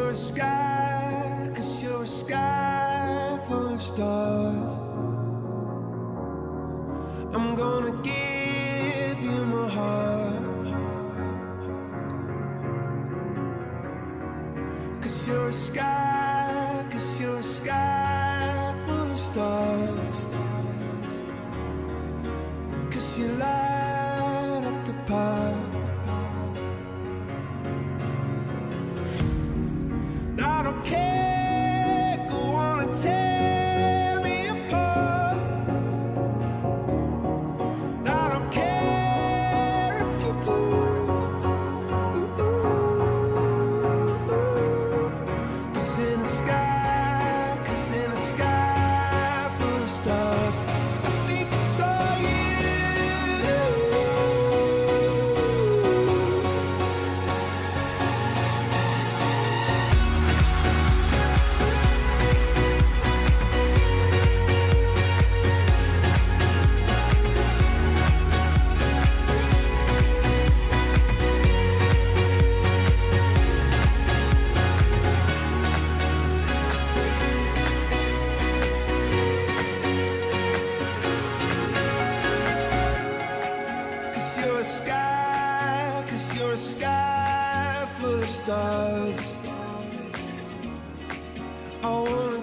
you're a sky, 'cause you're a sky full of stars. I'm gonna give you my heart, 'cause you're a sky, 'cause you're a sky full of stars. 'Cause you light up the path. I don't care, go on and tear me apart. I don't care if you do. 'Cause in the sky, 'cause in the sky full of stars, I think I saw you. You're a sky, 'cause you're a sky full of stars. I wanna